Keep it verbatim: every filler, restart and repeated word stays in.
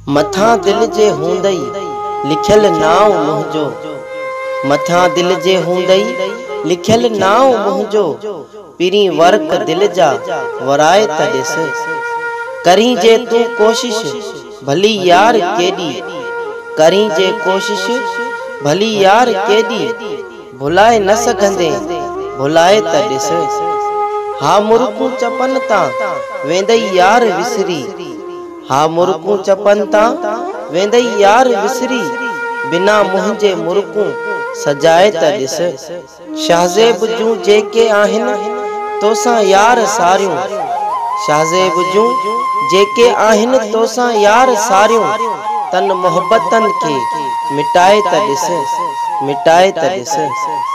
मथा दिल जे हूंदई लिखियल नाव मुंहिंजो, मथा दिल जे हूंदई लिखियल नाव मुंहिंजो, पिरी वर्क दिल जा वराए त ॾिस, करीं जे तूं कोशिश भली यार केॾी, करीं जे कोशिश भली यार केॾी, भुलाए न सघंदे भुलाए त ॾिस, हा मुर्कूं चपन तां वेंदई यार विसरी, हा मुर्कूं चपन तां वेंदई यार विसरी, बिना मुंहिंजे मुर्कूं सजाए त ॾिस, शाहज़ेब जूं जेके आहिनि तोसां यार सारियूं, शाहज़ेब जूं जेके आहिनि तोसां यार सारियूं, तन मोहब्बतन के मिटाए त ॾिस, मिटाए त ॾिस।